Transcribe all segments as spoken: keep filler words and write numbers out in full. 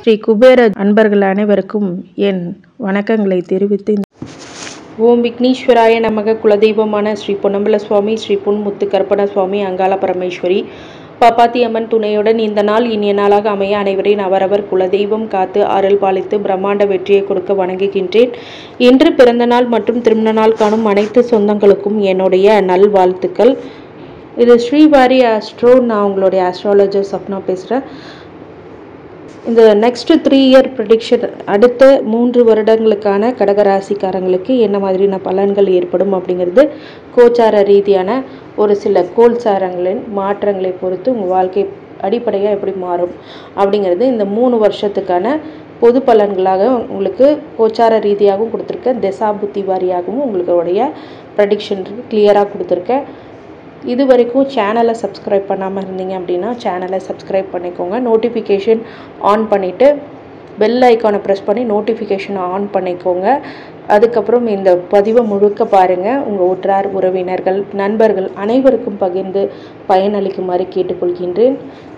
ஸ்ரீ குபேர அன்பர்கள் அனைவருக்கும் என் வணக்கங்களை தெரிவித்து, ஓம் விக்னேஸ்வராய நமக. குலதெய்வமான ஸ்ரீ பொன்னம்பல சுவாமி, ஸ்ரீ பொன்முத்து கற்பன சுவாமி, அங்காள பரமேஸ்வரி, பாப்பாத்தி அம்மன் துணையுடன் இந்த நாள் இனிய நாளாக அமைய அனைவரின் அவரவர் குலதெய்வம் காத்து அருள் பாலித்து பிரம்மாண்ட வெற்றியை கொடுக்க வணங்குகின்றேன். இன்று பிறந்த நாள் மற்றும் திருமண நாள் காணும் அனைத்து சொந்தங்களுக்கும் என்னுடைய நல்வாழ்த்துக்கள். இது ஸ்ரீவாரி ஆஸ்ட்ரோ. நான் உங்களுடைய ஆஸ்ட்ராலஜர் சப்னா பேசுகிறேன். இந்த நெக்ஸ்ட் த்ரீ இயர் ப்ரெடிக்ஷன், அடுத்த மூன்று வருடங்களுக்கான கடகராசிக்காரங்களுக்கு என்ன மாதிரியான பலன்கள் ஏற்படும் அப்படிங்கிறது கோச்சார ரீதியான ஒரு சில கோல்சாரங்களின் மாற்றங்களை பொறுத்து உங்கள் வாழ்க்கை அடிப்படையாக எப்படி மாறும் அப்படிங்கிறது இந்த மூணு வருஷத்துக்கான பொது பலன்களாக உங்களுக்கு கோச்சார ரீதியாகவும் கொடுத்துருக்கேன், திசா புத்தி வாரியாகவும் உங்களுடைய ப்ரெடிக்ஷன் கிளியராக கொடுத்துருக்கேன். இது வரைக்கும் சேனலை சப்ஸ்கிரைப் பண்ணாமல் இருந்தீங்க அப்படின்னா சேனலை சப்ஸ்கிரைப் பண்ணிக்கோங்க. நோட்டிஃபிகேஷன் ஆன் பண்ணிவிட்டு பெல் ஐக்கானை ப்ரெஸ் பண்ணி நோட்டிஃபிகேஷனை ஆன் பண்ணிக்கோங்க. அதுக்கப்புறம் இந்த பதிவை முழுக்க பாருங்கள். உங்கள் உற்றார் உறவினர்கள் நண்பர்கள் அனைவருக்கும் பகிர்ந்து பயனளிக்குமாறு கேட்டுக்கொள்கின்றேன்.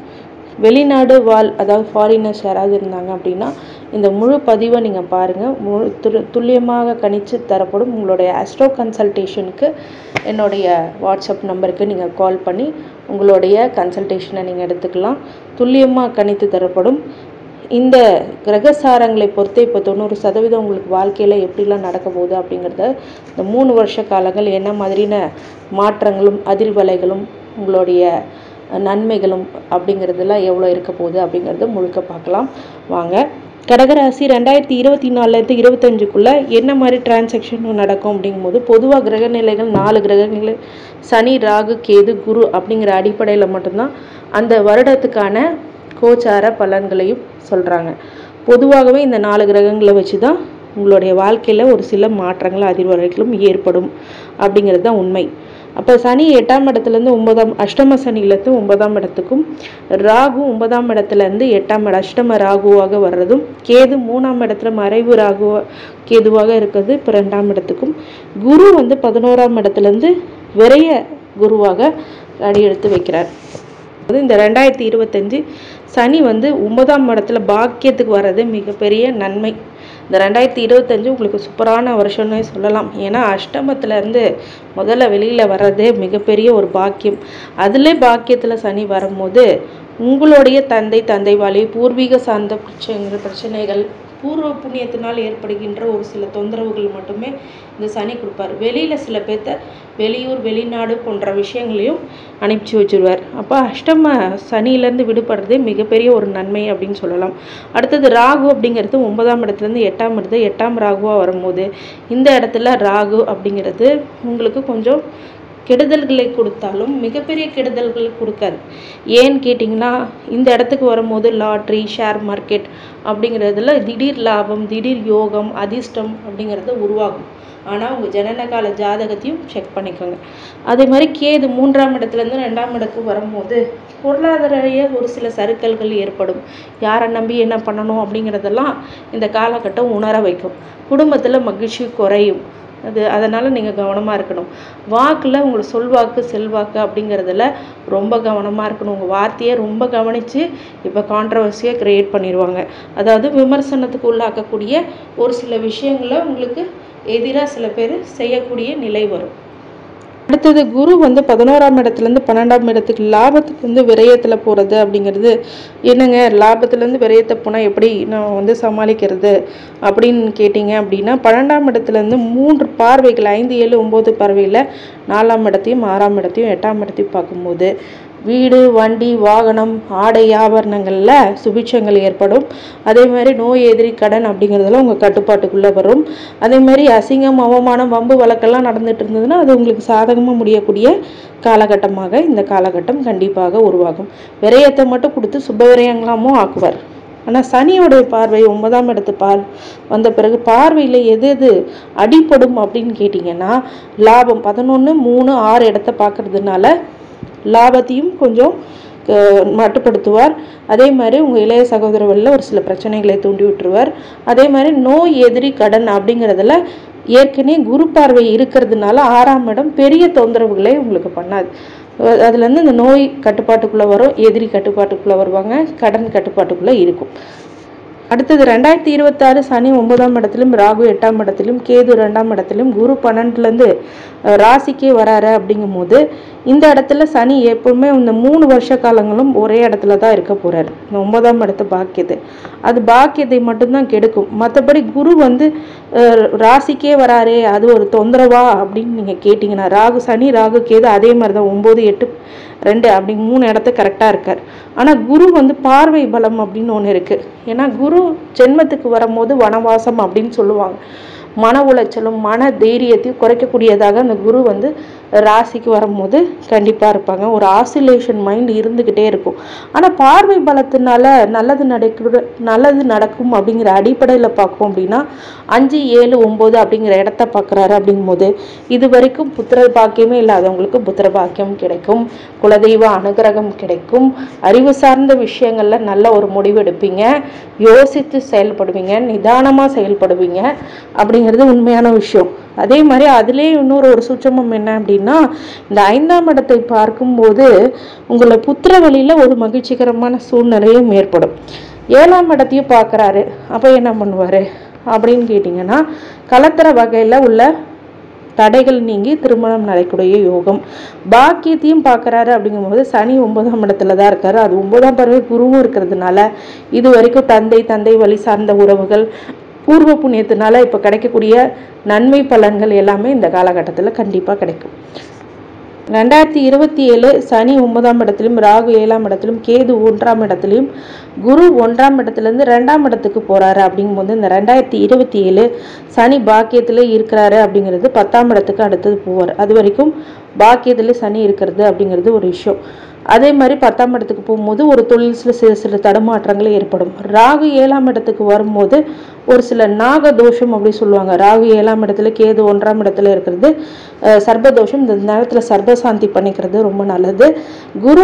வெளிநாடு வாழ் அதாவது ஃபாரினர்ஸ் யாராவது இருந்தாங்க அப்படின்னா இந்த முழு பதிவை நீங்கள் பாருங்கள். முழு து துல்லியமாக கணித்து தரப்படும். உங்களுடைய ஆஸ்ட்ரோ கன்சல்டேஷனுக்கு என்னுடைய வாட்ஸ்அப் நம்பருக்கு நீங்கள் கால் பண்ணி உங்களுடைய கன்சல்டேஷனை நீங்கள் எடுத்துக்கலாம். துல்லியமாக கணித்து தரப்படும். இந்த கிரகசாரங்களை பொறுத்து இப்போ தொண்ணூறு சதவீதம் உங்களுக்கு வாழ்க்கையில் எப்படிலாம் நடக்க போகுது அப்படிங்கிறத இந்த மூணு வருஷ காலங்கள் என்ன மாதிரியான மாற்றங்களும் அதிர்வலைகளும் உங்களுடைய நன்மைகளும் அப்படிங்கிறதுலாம் எவ்வளோ இருக்க போகுது அப்படிங்கிறத முழுக்க பார்க்கலாம் வாங்க. கடகராசி ரெண்டாயிரத்தி இருபத்தி நாலுலேருந்து இருபத்தஞ்சுக்குள்ளே என்ன மாதிரி டிரான்சாக்ஷன் நடக்கும் அப்படிங்கும்போது, பொதுவாக கிரகநிலைகள் நாலு கிரகநிலை சனி, ராகு, கேது, குரு அப்படிங்கிற அடிப்படையில் மட்டும்தான் அந்த வருடத்துக்கான கோச்சார பலன்களையும் சொல்கிறாங்க. பொதுவாகவே இந்த நாலு கிரகங்களை வச்சு தான் உங்களுடைய வாழ்க்கையில் ஒரு சில மாற்றங்கள் அதிர்வலைகளும் ஏற்படும் அப்படிங்கிறது தான் உண்மை. அப்போ சனி எட்டாம் இடத்துலேருந்து ஒன்பதாம் அஷ்டம சனியிலேருந்து ஒன்பதாம் இடத்துக்கும், ராகு ஒன்பதாம் இடத்துலேருந்து எட்டாம் இடம் அஷ்டம ராகுவாக வர்றதும், கேது மூணாம் இடத்துல மறைவு ராகு கேதுவாக இருக்கிறது இப்போ ரெண்டாம் இடத்துக்கும், குரு வந்து பதினோராம் இடத்துலேருந்து விரைய குருவாக அடி எடுத்து வைக்கிறார். அது இந்த ரெண்டாயிரத்தி இருபத்தஞ்சு சனி வந்து ஒன்பதாம் இடத்துல பாக்கியத்துக்கு வர்றது மிகப்பெரிய நன்மை. இந்த ரெண்டாயிரத்தி இருபத்தஞ்சு உங்களுக்கு சூப்பரான வருஷம்னே சொல்லலாம். ஏன்னா அஷ்டமத்துலேருந்து முதல்ல வெளியில் வர்றதே மிகப்பெரிய ஒரு பாக்கியம். அதிலே பாக்கியத்தில் சனி வரும்போது உங்களுடைய தந்தை தந்தை வழி பூர்வீக சார்ந்த பிரச்சனைகள் பிரச்சனைகள் பூர்வ புண்ணியத்தினால் ஏற்படுகின்ற ஒரு சில தொந்தரவுகள் மட்டுமே இந்த சனி கொடுப்பார். வெளியில் சில பேர்த்த வெளியூர் வெளிநாடு போன்ற விஷயங்களையும் அனுப்பிச்சி வச்சுருவார். அப்போ அஷ்டம சனியிலேருந்து விடுபடுறதே மிகப்பெரிய ஒரு நன்மை அப்படின்னு சொல்லலாம். அடுத்தது ராகு அப்படிங்கிறது ஒன்பதாம் இடத்துலேருந்து எட்டாம் இடத்து எட்டாம் ராகுவாக வரும்போது இந்த இடத்துல ராகு அப்படிங்கிறது உங்களுக்கு கொஞ்சம் கெடுதல்களை கொடுத்தாலும் மிகப்பெரிய கெடுதல்கள் கொடுக்காது. ஏன்னு கேட்டிங்கன்னா, இந்த இடத்துக்கு வரும்போது லாட்ரி, ஷேர் மார்க்கெட் அப்படிங்கிறதுல திடீர் லாபம், திடீர் யோகம், அதிர்ஷ்டம் அப்படிங்கிறது உருவாகும். ஆனால் உங்கள் ஜனனகால ஜாதகத்தையும் செக் பண்ணிக்கோங்க. அதே மாதிரி கேது மூன்றாம் இடத்துலேருந்து ரெண்டாம் இடத்துக்கு வரும்போது பொருளாதார ஒரு சில சறுக்கல்கள் ஏற்படும். யாரை நம்பி என்ன பண்ணணும் அப்படிங்கிறதெல்லாம் இந்த காலகட்டம் உணர வைக்கும். குடும்பத்தில் மகிழ்ச்சி குறையும். அது அதனால் நீங்கள் கவனமாக இருக்கணும். வாக்கில் உங்களை சொல்வாக்கு செல்வாக்கு அப்படிங்கிறதுல ரொம்ப கவனமாக இருக்கணும். உங்கள் வார்த்தையை ரொம்ப கவனித்து இப்போ கான்ட்ரவர்சியை க்ரியேட் பண்ணிடுவாங்க. அதாவது விமர்சனத்துக்கு உள்ளாக்கக்கூடிய ஒரு சில விஷயங்களை உங்களுக்கு எதிராக சில பேர் செய்யக்கூடிய நிலை வரும். அடுத்தது குரு வந்து பதினோராம் இடத்துலேருந்து பன்னெண்டாம் இடத்துக்கு லாபத்துக்கு வந்து விரயத்தில் போகிறது அப்படிங்கிறது என்னங்க, லாபத்துலேருந்து விரயத்தை போனால் எப்படி நான் வந்து சமாளிக்கிறது அப்படின்னு கேட்டிங்க அப்படின்னா, பன்னெண்டாம் இடத்துலேருந்து மூன்று பார்வைகள் ஐந்து ஏழு ஒம்பது பார்வையில் நாலாம் இடத்தையும் ஆறாம் இடத்தையும் எட்டாம் இடத்தையும் பார்க்கும்போது வீடு, வண்டி, வாகனம், ஆடை ஆபரணங்களில் சுபிட்சங்கள் ஏற்படும். அதே மாதிரி நோய், எதிரி, கடன் அப்படிங்கிறதெல்லாம் உங்கள் கட்டுப்பாட்டுக்குள்ளே வரும். அதே மாதிரி அசிங்கம், அவமானம், வம்பு வழக்கெல்லாம் நடந்துட்டு இருந்ததுன்னா அது உங்களுக்கு சாதகமாக முடியக்கூடிய காலகட்டமாக இந்த காலகட்டம் கண்டிப்பாக உருவாகும். விரயத்தை மட்டும் கொடுத்து சுப விரயங்களாமும் ஆக்குவார். ஆனால் சனியோடைய பார்வை ஒன்பதாம் இடத்து பார் வந்த பிறகு பார்வையில் எது எது அடிப்படும் அப்படின்னு கேட்டிங்கன்னா, லாபம் பதினொன்று மூணு ஆறு இடத்த பார்க்கறதுனால லாபத்தையும் கொஞ்சம் மட்டுப்படுத்துவார். அதே மாதிரி உங்கள் இளைய சகோதரர்களில் ஒரு சில பிரச்சனைகளை தூண்டி விட்டுருவார். அதே மாதிரி நோய், எதிரி, கடன் அப்படிங்கிறதுல ஏற்கனவே குரு பார்வை இருக்கிறதுனால ஆறாம் இடம் பெரிய தொந்தரவுகளை உங்களுக்கு பண்ணாது. அதுலேருந்து இந்த நோய் கட்டுப்பாட்டுக்குள்ளே வரும், எதிரி கட்டுப்பாட்டுக்குள்ளே வருவாங்க, கடன் கட்டுப்பாட்டுக்குள்ளே இருக்கும். அடுத்தது ரெண்டாயிரத்தி இருபத்தி ஆறு சனி ஒன்பதாம் இடத்திலும் ராகு எட்டாம் இடத்திலும் கேது ரெண்டாம் இடத்திலும் குரு பன்னெண்டுலேருந்து ராசிக்கே வராரு அப்படிங்கும் போது இந்த இடத்துல சனி எப்பவுமே இந்த மூணு வருஷ காலங்களும் ஒரே இடத்துல தான் இருக்க போறாரு. இந்த ஒன்பதாம் இடத்து பாக்கியத்தை அது பாக்கியத்தை மட்டும்தான் கெடுக்கும். மற்றபடி குரு வந்து ராசிக்கே வராரே அது ஒரு தொந்தரவா அப்படின்னு நீங்க கேட்டீங்கன்னா ராகு சனி ராகு கேது அதே மாதிரிதான் ஒன்பது எட்டு ரெண்டு அப்படி மூணு இடத்த கரெக்டாக இருக்கார். ஆனால் குரு வந்து பார்வை பலம் அப்படின்னு ஒன்று இருக்குது. ஏன்னா குரு ஜென்மத்துக்கு வரும்போது வனவாசம் அப்படின்னு சொல்லுவாங்க. மன உளைச்சலும் மன தைரியத்தையும் குறைக்கக்கூடியதாக அந்த குரு வந்து ராசிக்கு வரும்போது கண்டிப்பாக இருப்பாங்க. ஒரு ஆசிலேஷன் மைண்ட் இருந்துக்கிட்டே இருக்கும். ஆனால் பார்வை பலத்தினால நல்லது நடக்க நல்லது நடக்கும் அப்படிங்கிற அடிப்படையில் பார்க்கும் அப்படின்னா அஞ்சு ஏழு ஒம்பது அப்படிங்கிற இடத்த பார்க்குறாரு. அப்படிங்கும்போது இது வரைக்கும் புத்திர பாக்கியமே இல்லாதவங்களுக்கு புத்திர பாக்கியம் கிடைக்கும், குலதெய்வ அனுகிரகம் கிடைக்கும், அறிவு சார்ந்த விஷயங்கள்ல நல்ல ஒரு முடிவு எடுப்பீங்க, யோசித்து செயல்படுவீங்க, நிதானமாக செயல்படுவீங்க அப்படிங்கிறது உண்மையான விஷயம். அதே மாதிரி அதுலேயே இன்னொரு ஒரு சூட்சமம் என்ன அப்படின்னா இந்த ஐந்தாம் இடத்தை பார்க்கும்போது உங்களை புத்திர வழியில் ஒரு மகிழ்ச்சிகரமான சூழ்நிலையும் ஏற்படும். ஏழாம் இடத்தையும் பார்க்குறாரு. அப்போ என்ன பண்ணுவார் அப்படின்னு கேட்டிங்கன்னா கலத்தர வகையில் உள்ள தடைகள் நீங்கி திருமணம் நடக்கூடிய யோகம். பாக்கியத்தையும் பார்க்குறாரு. அப்படிங்கும்போது சனி ஒன்பதாம் இடத்துல தான் இருக்காரு. அது ஒன்பதாம் பறவை குருவும் இருக்கிறதுனால இது வரைக்கும் தந்தை தந்தை வழி சார்ந்த உறவுகள் பூர்வ புண்ணியத்தினால இப்போ கிடைக்கக்கூடிய நன்மை பலன்கள் எல்லாமே இந்த காலகட்டத்தில் கண்டிப்பாக கிடைக்கும். ரெண்டாயிரத்தி இருபத்தி ஏழு சனி ஒன்பதாம் இடத்திலும் ராகு ஏழாம் இடத்திலும் கேது ஒன்றாம் இடத்திலும் குரு ஒன்றாம் இடத்துலேருந்து ரெண்டாம் இடத்துக்கு போகிறாரு. அப்படிங்கும்போது இந்த ரெண்டாயிரத்தி இருபத்தி ஏழு சனி பாக்கியத்தில் இருக்கிறாரு அப்படிங்கிறது பத்தாம் இடத்துக்கு அடுத்தது போவார். அது வரைக்கும் பாக்கியத்தில் சனி இருக்கிறது அப்படிங்கிறது ஒரு விஷயம். அதே மாதிரி பத்தாம் இடத்துக்கு போகும்போது ஒரு தொழில் சில சில சில தடுமாற்றங்கள் ஏற்படும். ராகு ஏழாம் இடத்துக்கு வரும்போது ஒரு சில நாக தோஷம் அப்படி சொல்லுவாங்க. ராகு ஏழாம் இடத்துல கேது ஒன்றாம் இடத்துல இருக்கிறது சர்பதோஷம். இந்த நேரத்தில் சர்பசாந்தி பண்ணிக்கிறது ரொம்ப நல்லது. குரு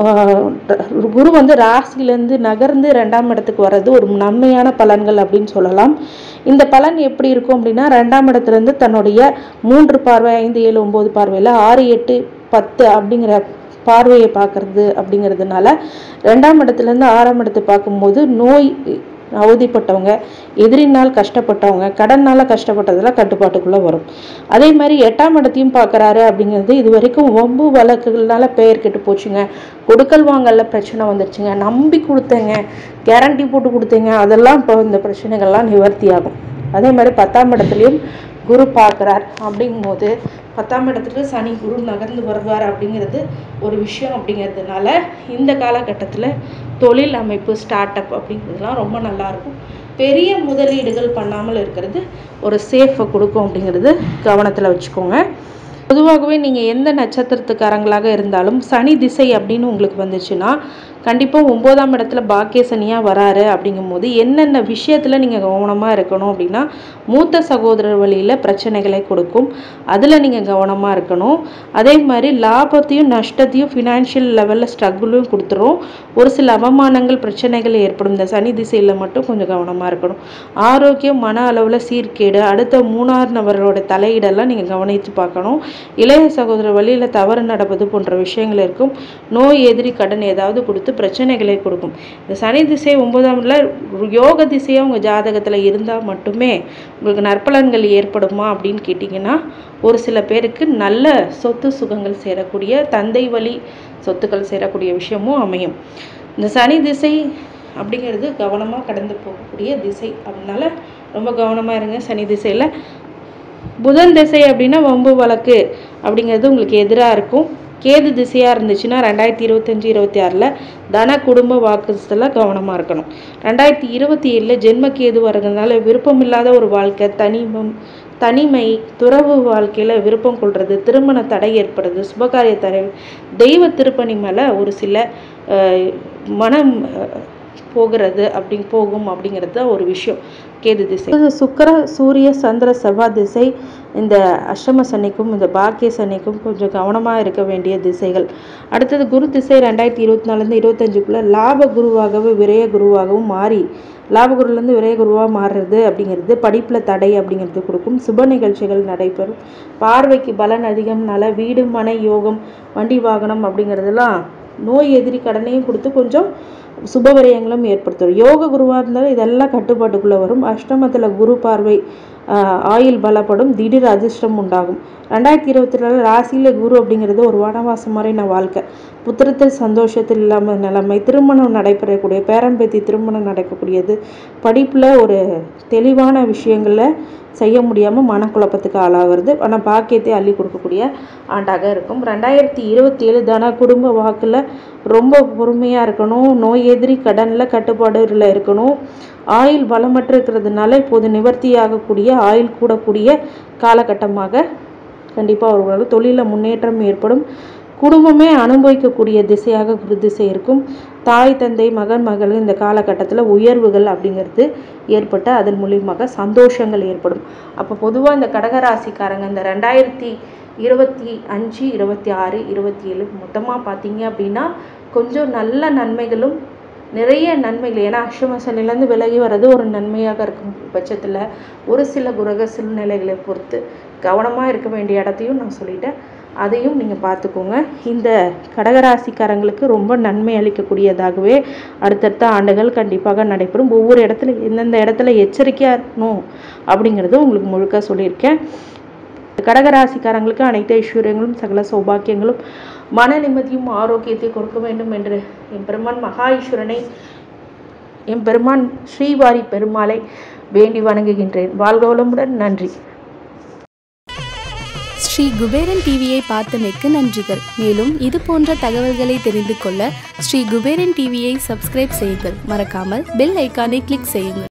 குரு வந்து ராசியிலேருந்து நகர்ந்து ரெண்டாம் இடத்துக்கு வர்றது ஒரு நன்மையான பலன்கள் அப்படின்னு சொல்லலாம். இந்த பலன் எப்படி இருக்கும் அப்படின்னா ரெண்டாம் இடத்துலேருந்து தன்னுடைய மூன்று பார்வை ஐந்து ஏழு ஒம்பது பார்வையில் ஆறு எட்டு பத்து அப்படிங்கிற பார்வையை பார்க்கறது அப்படிங்கிறதுனால ரெண்டாம் இடத்துலேருந்து ஆறாம் இடத்தை பார்க்கும்போது நோய் அவதிப்பட்டவங்க, எதிரினால் கஷ்டப்பட்டவங்க, கடனால் கஷ்டப்பட்டதெல்லாம் கட்டுப்பாட்டுக்குள்ளே வரும். அதே மாதிரி எட்டாம் இடத்தையும் பார்க்குறாரு அப்படிங்கிறது இது வரைக்கும் வம்பு வழக்குகள்னால பெயர் கெட்டு போச்சுங்க, கொடுக்கல் வாங்கல பிரச்சனை வந்துருச்சுங்க, நம்பி கொடுத்தேங்க, கேரண்டி போட்டு கொடுத்தேங்க, அதெல்லாம் இப்போ இந்த பிரச்சனைகள்லாம் நிவர்த்தி ஆகும். அதே மாதிரி பத்தாம் இடத்துலையும் குரு பார்க்குறார். அப்படிங்கும்போது பத்தாம் இடத்துக்கு சனி குரு நகர்ந்து வருவார் அப்படிங்கிறது ஒரு விஷயம். அப்படிங்கிறதுனால இந்த காலகட்டத்தில் தொழில் அமைப்பு ஸ்டார்ட் அப் அப்படிங்கிறதுலாம் ரொம்ப நல்லாயிருக்கும். பெரிய முதலீடுகள் பண்ணாமல் இருக்கிறது ஒரு சேஃபை கொடுக்கும் அப்படிங்கிறது கவனத்தில் வச்சுக்கோங்க. பொதுவாகவே நீங்கள் எந்த நட்சத்திரத்துக்காரங்களாக இருந்தாலும் சனி திசை அப்படின்னு உங்களுக்கு வந்துச்சுன்னா கண்டிப்பாக ஒன்பதாம் இடத்துல பாக்கிய சனியாக வராரு. அப்படிங்கும்போது என்னென்ன விஷயத்தில் நீங்கள் கவனமாக இருக்கணும் அப்படின்னா மூத்த சகோதரர் வழியில் பிரச்சனைகளை கொடுக்கும், அதில் நீங்கள் கவனமாக இருக்கணும். அதே மாதிரி லாபத்தையும் நஷ்டத்தையும் ஃபினான்ஷியல் லெவலில் ஸ்ட்ரகிளும் கொடுத்துரும். ஒரு சில அவமானங்கள் பிரச்சனைகள் ஏற்படும். இந்த சனி திசையில் மட்டும் கொஞ்சம் கவனமாக இருக்கணும். ஆரோக்கியம் மன அளவில் சீர்கேடு, அடுத்த மூணாறு நபரோட தலையீடெல்லாம் நீங்கள் கவனித்து பார்க்கணும். இளைய சகோதரர் வழியில் தவறு நடப்பது போன்ற விஷயங்கள் இருக்கும். நோய் எதிரி கடன் ஏதாவது கொடுத்து பிரச்சனைகளை கொடுக்கும். இந்த சனி திசை ஒன்பதாம்ல யோக திசையாக உங்கள் ஜாதகத்தில் இருந்தால் மட்டுமே உங்களுக்கு நற்பலன்கள் ஏற்படுமா அப்படின்னு கேட்டிங்கன்னா ஒரு சில பேருக்கு நல்ல சொத்து சுகங்கள் சேரக்கூடிய தந்தை வழி சொத்துக்கள் சேரக்கூடிய விஷயமும் அமையும். இந்த சனி திசை அப்படிங்கிறது கவனமாக கடந்து போகக்கூடிய திசை. அதனால ரொம்ப கவனமாக இருங்க சனி திசையில். புதன் திசை அப்படின்னா வம்பு வழக்கு அப்படிங்கிறது உங்களுக்கு எதிராக இருக்கும். கேது திசையாக இருந்துச்சுன்னா ரெண்டாயிரத்தி இருபத்தஞ்சி இருபத்தி ஆறில் தன குடும்ப வாக்குல கவனமாக இருக்கணும். ரெண்டாயிரத்தி இருபத்தி ஏழில் ஜென்ம கேது வரதுனால விருப்பமில்லாத ஒரு வாழ்க்கை, தனிமம் தனிமை, துறவு வாழ்க்கையில் விருப்பம் கொள்வது, திருமண தடை ஏற்படுறது, சுபகாரிய தடை, தெய்வ திருப்பணி மேலே ஒரு சில மனம் போகிறது அப்படி போகும் அப்படிங்கிறது தான் ஒரு விஷயம். கேது திசை சுக்கிர சூரிய சந்திர செவ்வாய் திசை இந்த அஷ்டம சனிக்கும் இந்த பாக்கிய சனிக்கும் கொஞ்சம் கவனமாக இருக்க வேண்டிய திசைகள். அடுத்தது குரு திசை ரெண்டாயிரத்தி இருபத்தி நாலுலேருந்து இருபத்தஞ்சுக்குள்ளே லாப குருவாகவும் விரய குருவாகவும் மாறி லாபகுருலேருந்து விரய குருவாக மாறுறது அப்படிங்கிறது படிப்பில் தடை அப்படிங்கிறது கொடுக்கும். சுப நிகழ்ச்சிகள் நடைபெறும். பார்வைக்கு பலன் அதிகம், நல வீடு மனை யோகம் வண்டி வாகனம் அப்படிங்கிறதுலாம் நோய் எதிரி கடனையும் கொடுத்து கொஞ்சம் சுபவிரயங்களும் ஏற்படுத்தும். யோக குருவாக இருந்தாலும் இதெல்லாம் கட்டுப்பாட்டுக்குள்ளே வரும். அஷ்டமத்தில் குரு பார்வை, ஆயுள் பலப்படும், திடீர் அதிர்ஷ்டம் உண்டாகும். ரெண்டாயிரத்தி இருபத்தி நாலு ராசியில் குரு அப்படிங்கிறது ஒரு வனவாசம் மாதிரின வாழ்க்கை. புத்திரத்தில் சந்தோஷத்தில் இல்லாமல் நிலைமை, திருமணம் நடைபெறக்கூடிய, பேரம்பேத்தி திருமணம் நடக்கக்கூடியது, படிப்பில் ஒரு தெளிவான விஷயங்களில் செய்ய முடியாமல் மனக்குழப்பத்துக்கு ஆளாகிறது. ஆனால் பாக்கியத்தை அள்ளி கொடுக்கக்கூடிய ஆண்டாக இருக்கும். ரெண்டாயிரத்தி இருபத்தி ஏழு தான குடும்ப வாக்கில் ரொம்ப பொறுமையாக இருக்கணும். நோய் எதிரி கடனில் கட்டுப்பாடுகளில் இருக்கணும். ஆயுள் பலமற்று இருக்கிறதுனால இப்போது நிவர்த்தியாகக்கூடிய, ஆயுள் கூடக்கூடிய காலகட்டமாக கண்டிப்பாக அவர்களால் தொழிலில் முன்னேற்றம் ஏற்படும். குடும்பமே அனுபவிக்கக்கூடிய திசையாக குரு திசை இருக்கும். தாய் தந்தை மகன் மகள் இந்த காலகட்டத்தில் உயர்வுகள் அப்படிங்கிறது ஏற்பட்டு அதன் மூலியமாக சந்தோஷங்கள் ஏற்படும். அப்போ பொதுவாக இந்த கடகராசிக்காரங்க இந்த ரெண்டாயிரத்தி இருபத்தி அஞ்சு இருபத்தி ஆறு இருபத்தி ஏழு மொத்தமாக பார்த்தீங்க அப்படின்னா கொஞ்சம் நல்ல நன்மைகளும் நிறைய நன்மைகள். ஏன்னா அஷ்டம சனிலேருந்து விலகி வர்றது ஒரு நன்மையாக இருக்கும் பட்சத்தில் ஒரு சில கிரக சூழ்நிலைகளை பொறுத்து கவனமாக இருக்க வேண்டிய இடத்தையும் நான் சொல்லிட்டேன். அதையும் நீங்கள் பார்த்துக்கோங்க. இந்த கடகராசிக்காரங்களுக்கு ரொம்ப நன்மை அளிக்கக்கூடியதாகவே அடுத்தடுத்த ஆண்டுகள் கண்டிப்பாக நடைபெறும். ஒவ்வொரு இடத்துல எந்தெந்த இடத்துல எச்சரிக்கையாக இருக்கணும் அப்படிங்கிறது உங்களுக்கு முழுக்க சொல்லியிருக்கேன். கடகராசிக்காரங்களுக்கு அனைத்து ஐஸ்வர்யங்களும் சகல சௌபாக்கியங்களும் மன நிம்மதியும் ஆரோக்கியத்தை கொடுக்க வேண்டும் என்று என் பெருமான் மகா ஈஸ்வரனை, என் பெருமான் ஸ்ரீவாரி பெருமாளை வேண்டி வணங்குகின்றேன். வாழ்க வளமுடன். நன்றி. ஸ்ரீ குபேரன் டிவியை பார்த்தமைக்கு நன்றிகள். மேலும் இது போன்ற தகவல்களை தெரிந்து கொள்ள ஸ்ரீ குபேரன் டிவியை சப்ஸ்கிரைப் செய்யுங்கள். மறக்காமல் பெல் ஐக்கானை கிளிக் செய்யுங்கள்.